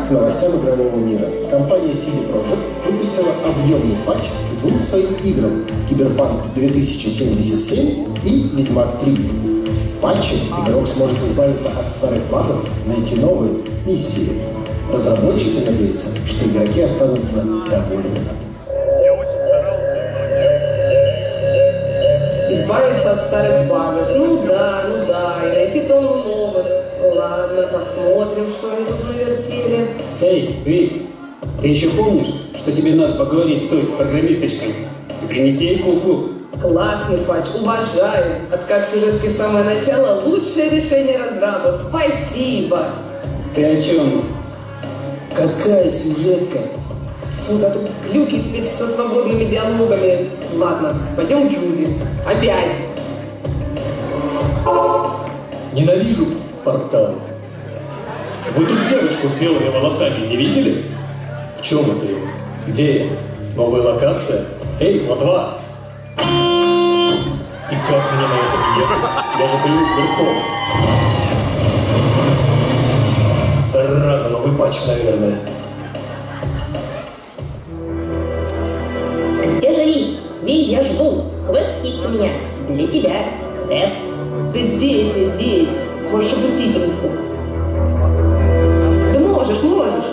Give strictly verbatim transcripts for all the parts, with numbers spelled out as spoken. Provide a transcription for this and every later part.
К новостям игрового мира. Компания си ди Projekt выпустила объемный патч к двум своим играм – Киберпанк две тысячи семьдесят семь и Ведьмак три. В патче игрок сможет избавиться от старых багов, найти новые миссии. Разработчики надеются, что игроки останутся довольны. Избавиться от старых багов. Ну да, ну да, и найти тонну новых. Ладно, посмотрим, что они тут навертели. Эй, Вик, ты еще помнишь, что тебе надо поговорить с той программисточкой и принести ей куклу? Классный патч, уважаю. Откат сюжетки с самого начала – лучшее решение разрабов. Спасибо. Ты о чем? Какая сюжетка? Фу, да тут глюки теперь со свободными диалогами. Ладно, пойдем к Джуди. Опять. Ненавижу порталы. Вы тут девушку с белыми волосами не видели? В чем это его? Где я? Новая локация? Эй, Платва! И как мне на этом ехать? Я же привык верхом. Зараза, новый патч, наверное. Где же Ви? Ви, я жду. Квест есть у меня. Для тебя. Квест. Да здесь, здесь. Можешь опустить руку. Да можешь, можешь.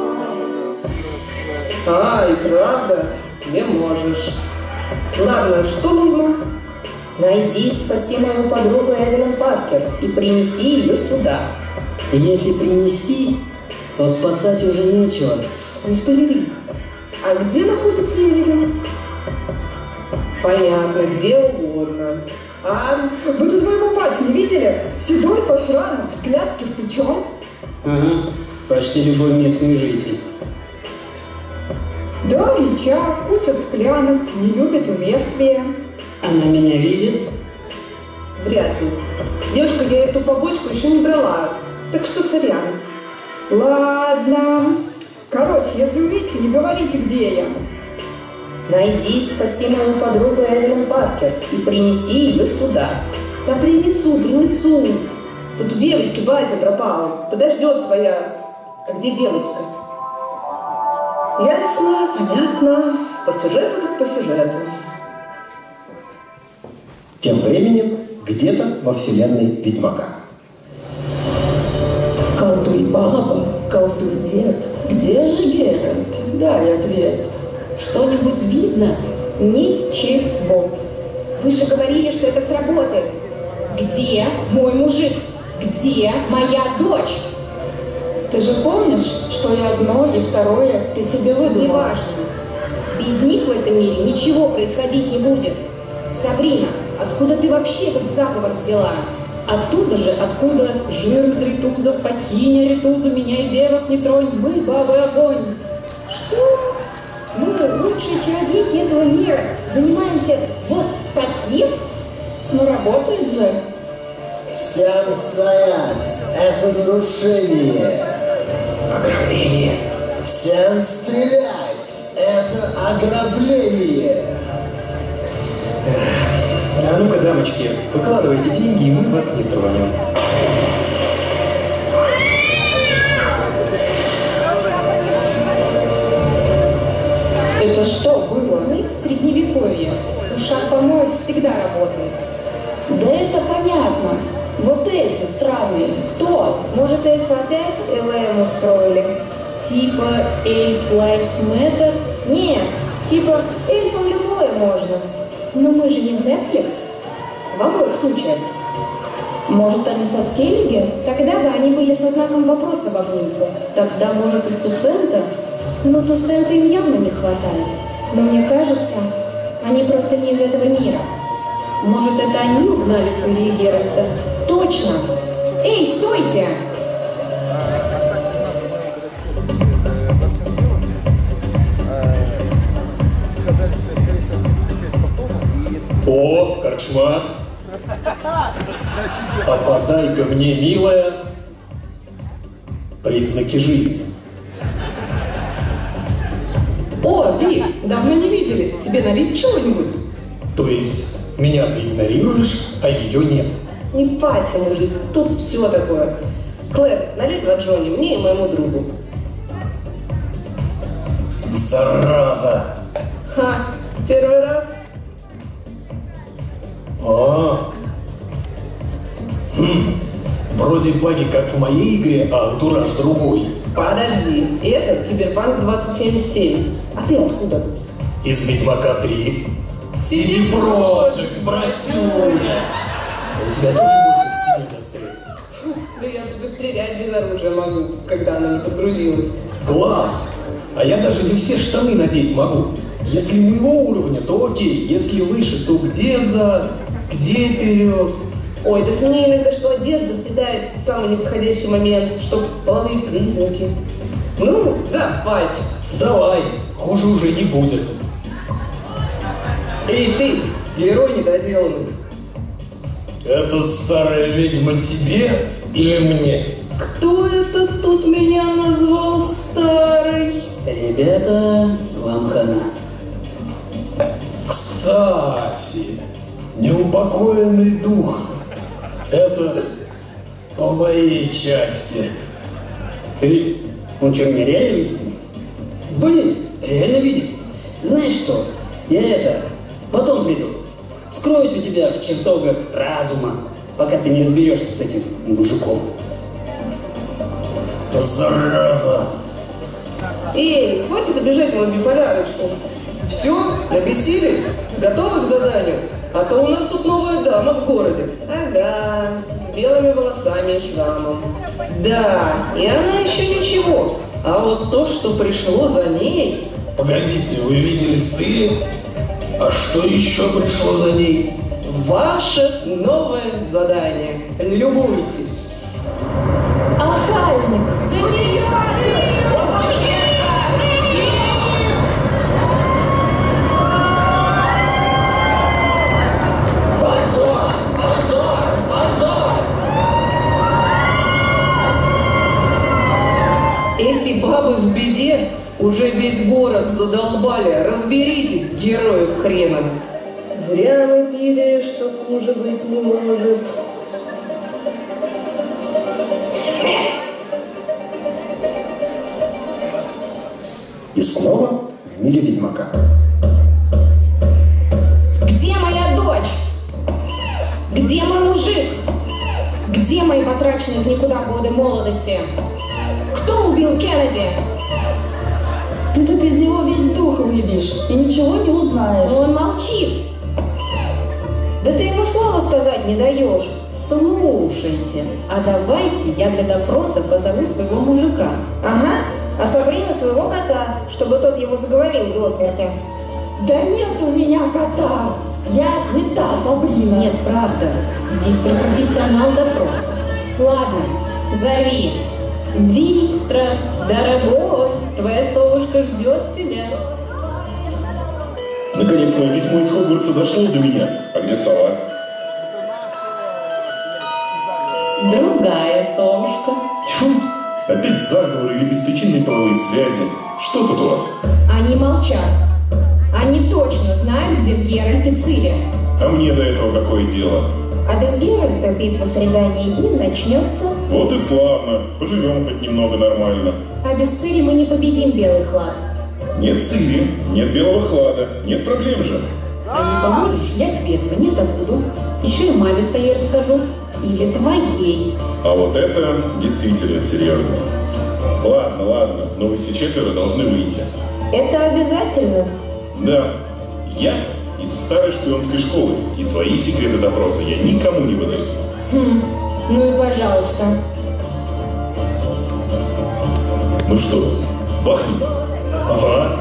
А, и правда. Не можешь. Ладно, что нужно? Найди, спаси мою подругу Эвелин Паркер и принеси ее сюда. Если принеси, то спасать уже нечего. Не спойлери. А где находится Эвелин? Понятно, где угодно. А вы тут моего батю не видели? Седой, со шрамом, взгляд кирпичом. Ага, почти любой местный житель. Да, меча, куча склянок, не любит умертвие. Она меня видит? Вряд ли. Девушка, я эту побочку еще не брала, так что сорян. Ладно. Короче, если увидите, не говорите, где я. Найди, спаси мою подругу Эвелин Паркер и принеси ее сюда. Да принесу, принесу. Тут у девочки батя пропал. Подождет твоя. А где девочка? Ясно, понятно. По сюжету так по сюжету. Тем временем, где-то во вселенной Ведьмака. Колдуй баба, колдуй дед. Где же Геральт? Дай ответ. Что-нибудь видно? Ничего. Вы же говорили, что это сработает. Где мой мужик? Где моя дочь? Ты же помнишь, что и одно, и второе ты себе выдумала? Неважно. Без них в этом мире ничего происходить не будет. Сабрина, откуда ты вообще этот заговор взяла? Оттуда же, откуда жир из ритузов, покинь ритузу, меня и девок не тронь, мы бабы огонь. Что? Мы, лучшие чародейки этого мира, занимаемся вот таким? Ну работает же. Всем стоять! Это нарушение! Ограбление! Всем стрелять! Это ограбление! А ну-ка, дамочки, выкладывайте деньги, и мы вас не тронем. Это что было? Мы в средневековье. Ушах помоев всегда работает. Да это понятно. Вот эти странные. Кто? Может, эльфы опять эл эм устроили? Типа Elf Lives Matter? Нет, типа эльфам любое можно. Но мы же не в Netflix. В обоих случаях. Может, они со Скеллиги? Тогда бы они были со знаком вопроса в обнимку. Тогда, может, из Тусента? Но Тусента им явно не хватает. Но мне кажется, они просто не из этого мира. Может, это они угнали Цири и Геральта? Точно! Эй, стойте! О, корчма! А подай-ка мне, милая, признаки жизни. О, Ви, давно не виделись. Тебе налить чего-нибудь? То есть меня ты игнорируешь, а ее нет? Не парься, мужик, тут все такое. Клэр, налей два Джонни, мне и моему другу. Зараза! Ха, первый раз? А, хм. Вроде баги как в моей игре, а антураж другой. Подожди, это Киберпанк двадцать семьдесят семь. А ты откуда? Из Ведьмака три. си ди Projekt, братюня! У тебя тоже можно в стиле застрять. Фу, да я тут и стрелять без оружия могу, когда она не подгрузилась. Класс! А я даже не все штаны надеть могу. Если моего уровня, то окей. Если выше, то где зад, где вперед? Ой, да с меня иногда что одежда съедает в самый неподходящий момент, чтоб половые признаки. Ну, за патч. Давай, хуже уже не будет. Эй, ты, герой недоделанный. Это старая ведьма тебе или мне? Кто это тут меня назвал старой? Ребята, вам хана. Кстати, неупокоенный дух. Это по моей части. Ты, он что, меня реально видит? Блин, реально видит. Знаешь что, я это, потом приду. Скроюсь у тебя в чертогах разума, пока ты не разберешься с этим мужиком. Зараза! Эй, хватит обижать мою биполярочку. Все, набесились? Готовы к заданию? А то у нас тут новая дама в городе. Ага, с белыми волосами и шрамом. Да, и она еще ничего. А вот то, что пришло за ней... Погодите, вы видели Цири? А что еще пришло за ней? Ваше новое задание. Любуйтесь. Охальник! Эти бабы в беде уже весь город задолбали. Разберитесь, герои хрена. Зря мы пили, что хуже быть не может. И снова в мире Ведьмака. Где моя дочь? Где мой мужик? Где мои потраченные в никуда годы молодости? Кто убил Кеннеди? Ты так из него весь дух выбьешь и ничего не узнаешь. Он молчит. Да ты ему слова сказать не даешь. Слушайте, а давайте я для допроса позову своего мужика. Ага, а Сабрина своего кота, чтобы тот его заговорил до смерти. Да нет у меня кота. Я не та Сабрина. Нет, правда. Дикстра профессионал допроса. Ладно, зови. Дикстра, дорогой, твоя совушка ждет тебя. Наконец, мое письмо из Хогвартса дошло до меня. А где сова? Другая совушка. Тьфу! Опять заговор или беспричинные половые связи. Что тут у вас? Они молчат. Они точно знают, где Геральт и Цири. А мне до этого какое дело? А без Геральта битва с Реганией не начнется. Вот и славно. Поживем хоть немного нормально. А без Цири мы не победим белый хлад. Нет Цири, нет белого хлада, нет проблем же. А не поможешь, я тебе этого не забуду. Еще и маме своей расскажу. Или твоей. А вот это действительно серьезно. Ладно, ладно, но вы все четверо должны выйти. Это обязательно? Да. Я из старой шпионской школы, и свои секреты допроса я никому не выдаю. Хм, ну и пожалуйста. Ну что, бахни? Ага.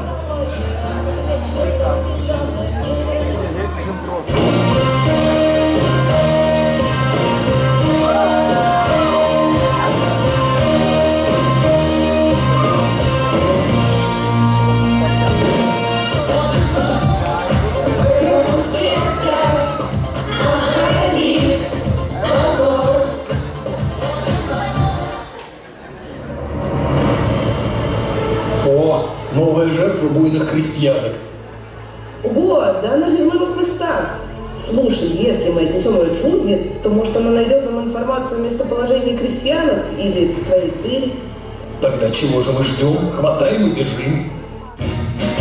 О, новая жертва буйных крестьянок. Ого, да она же из моего квеста. Слушай, если мы отнесем ее Джуди, то может она найдет нам информацию о местоположении крестьянок или твоей Цири. Тогда чего же мы ждем? Хватаем и бежим.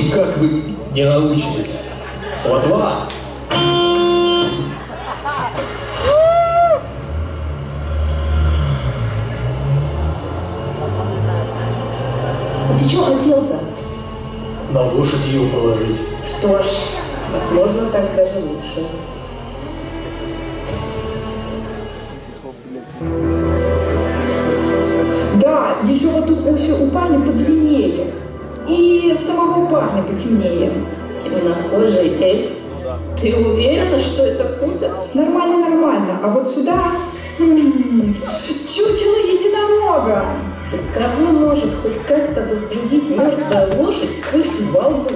никак вы не научитесь. Плотва! Ты что хотел-то? На лошадь ее положить. Что ж, возможно, так даже лучше. Да, еще вот тут уши у парня подлиннее. И самого парня потемнее. Темнокожий эльф? Ты уверена, что это купят? Нормально, нормально. А вот сюда... Хм, чучело единорога. Да кого может хоть как-то возбудить мертвая лошадь сквозь волну?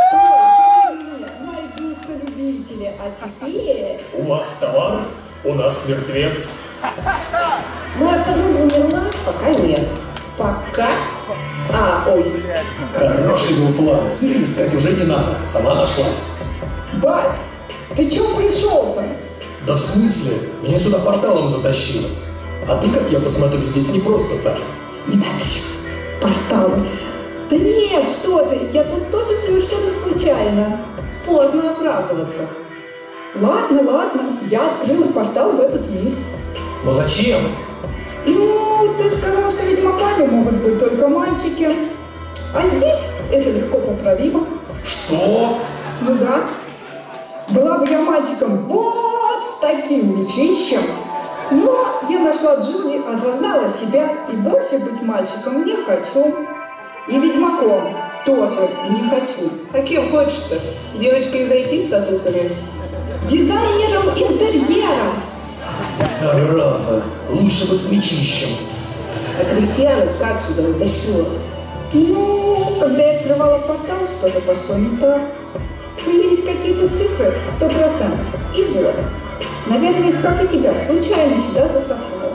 Найдутся любители, а теперь... У вас товар, у нас мертвец. Моя подруга умерла, пока нет. Пока? А, ой. Хороший был план. Цели искать уже не надо. Сама нашлась. Бать, ты чё пришел-то? Да в смысле? Меня сюда порталом затащило. А ты, как я посмотрю, здесь не просто так. Ненавижу порталы. Да нет, что ты, я тут тоже совершенно случайно. Поздно оправдываться. Ладно, ладно, я открыла портал в этот мир. Но зачем? Ну, ты сказал, что ведьмаками могут быть только мальчики. А здесь это легко поправимо. Что? Ну да. Была бы я мальчиком вот с таким мечищем. Но я нашла Джули, осознала себя и больше быть мальчиком не хочу. И ведьмаком тоже не хочу. А кем хочешь-то? Девочкой из ай ти с татухами? Дизайнером интерьера. Зараза, лучше бы с мечищем. А Кристиану как сюда утащила? Ну, когда я открывала портал, что-то пошло не так. Появились какие-то цифры, сто процентов. И вот. Наверное, их, как и тебя, случайно сюда засосало.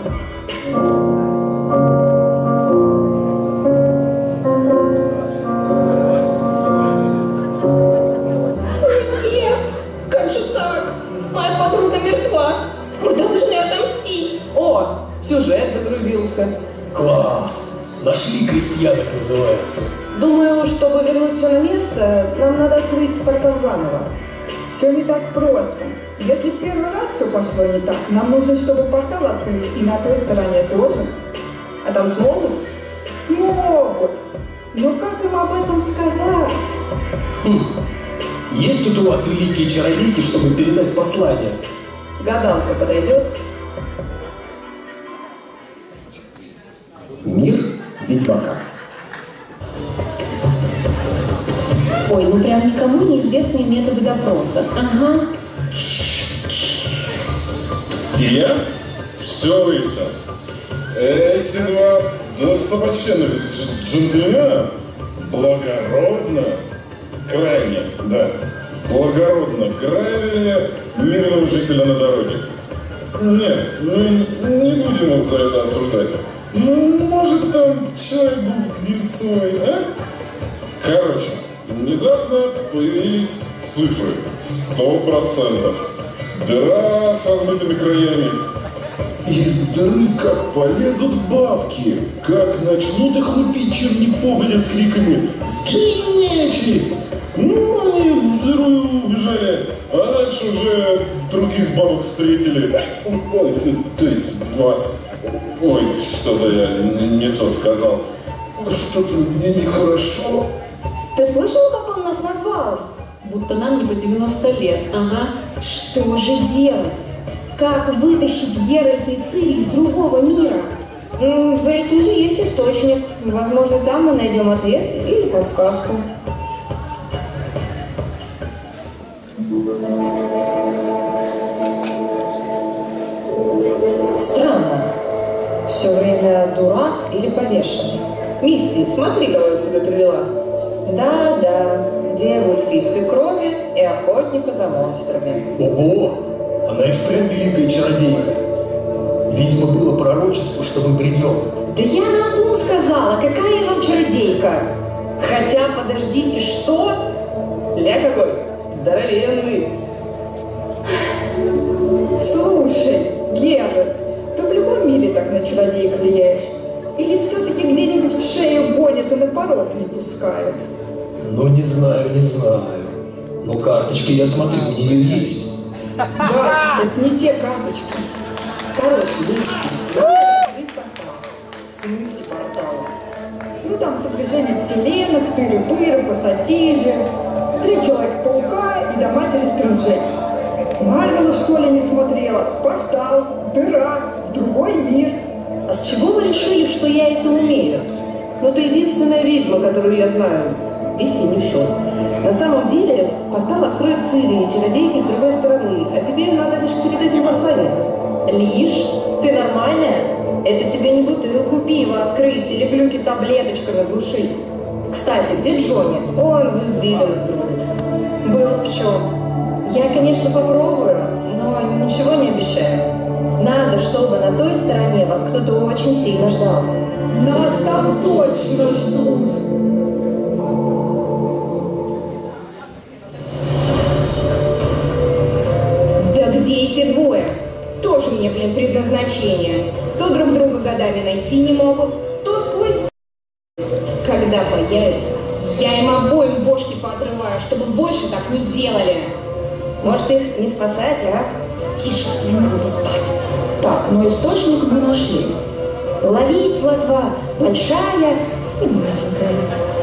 Нет, как же так? Моя подруга мертва. Мы должны отомстить. О, сюжет догрузился. Класс. Нашли крестьянок, называется. Думаю, чтобы вернуть все на место, нам надо открыть портал заново. Все не так просто. Если в первый раз все пошло не так, нам нужно, чтобы портал открыли и на той стороне тоже. А там смогут? Смогут. Но как им об этом сказать? Хм. Есть тут у вас великие чародейки, чтобы передать послание? Гадалка подойдет? Мир ведьмака. Ой, ну прям никому неизвестные методы допроса. Ага. Илья? Все выяснил. Эти два достопочтенных джентльмена благородно, крайне, да, благородно грабили мирного жителя на дороге. Нет, ну не будем их за это осуждать. Ну, может, там человек был с гнильцой, а? Короче, внезапно появились цифры. Сто процентов. Дыра с размытыми краями. Из дыры как полезут бабки, как начнут их лупить черни погодя с криками «Сгинь, нечисть!» Ну и в дыру убежали, а дальше уже других бабок встретили. Ой, то есть вас. Ой, что-то я не то сказал. Что-то мне нехорошо. Ты слышал, как он нас назвал? Будто нам не по девяносто лет. Ага. Что же делать? Как вытащить Геральта и Цири из другого мира? В Веритузе есть источник. Возможно, там мы найдем ответ или подсказку. Странно. Все время дурак или повешенный. Мисти, смотри, кого я к тебе привела. Да-да, дева эльфийской крови и охотника за монстрами. Ого! Она и впрямь великая чародейка. Видимо, было пророчество, что мы придем. Да я наобум сказала, какая я вам чародейка. Хотя, подождите, что? Ля какой здоровенный. Слушай, Геральт, ты в любом мире так на чародеек влияешь? Или все-таки где-нибудь в шею гонят и на порог не пускают? Ну, не знаю, не знаю. Но карточки, я смотрю, у нее есть. Да, это не те карточки. Короче, открыть портал. В смысле портала? Ну там сопряжение вселенных, тыры-пыры, пассатижи, три Человека-паука и до матери Стрэнджей. Марвел в школе не смотрела. Портал, дыра, в другой мир. А с чего вы решили, что я это умею? Ну, ты единственная ведьма, которую я знаю. Вести не в счет. На самом деле, портал откроет Цири и чародейки с другой стороны, а тебе надо лишь передать им послание. Лишь? Ты нормальная? Это тебе не бутылку пива открыть или глюки таблеточками глушить. Кстати, где Джонни? Он в извилинах бродит. Было в чем. Я, конечно, попробую, но ничего не обещаю. Надо, чтобы на той стороне вас кто-то очень сильно ждал. Нас там точно ждут. Да где эти двое? Тоже мне, блин, предназначение. То друг друга годами найти не могут, то сквозь... Когда появится, я им обоим бошки поотрываю, чтобы больше так не делали. Может, их не спасать, а? Тише, не надо ставить. Так, но источник мы нашли. Ловись, Лотва, большая и маленькая.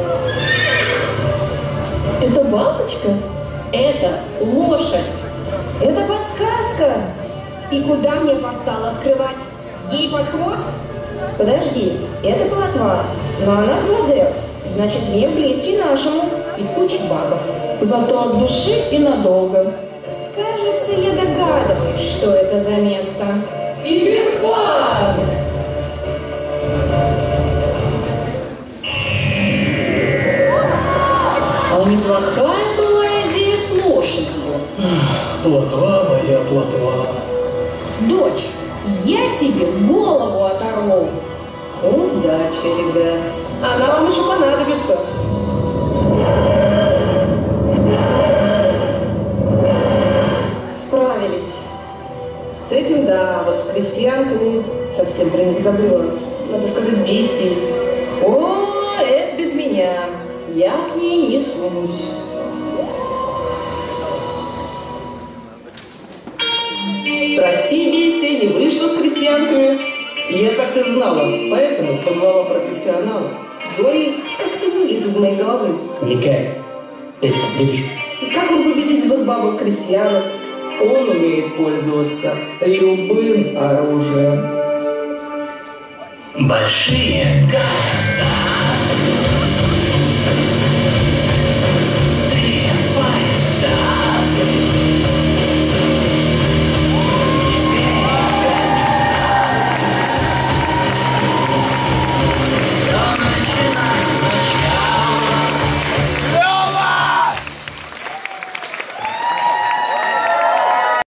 Это бабочка? Это лошадь. Это подсказка. И куда мне портал открывать? Ей под хвост? Подожди, это Плотва, но она в два дэ. Значит, мир близкий нашему, из кучи багов. Зато от души и надолго. Кажется, я догадываюсь, что это за место. Киберпанк! А неплохая была идея с лошадью. Плотва моя, плотва. Дочь, я тебе голову оторву. Удачи, ребят. Она вам еще понадобится. Справились. С этим, да, вот с крестьянками совсем про них забыла. Надо сказать, бестии. О, это без меня. Я к ней не сунусь. Прости, бестия, не вышло с крестьянками. Я так и знала, поэтому позвала профессионала. Джонни, как ты вылез из моей головы? Никак. Песня любишь? И как он победит двух бабок-крестьянок? Он умеет пользоваться любым оружием. Большие камни.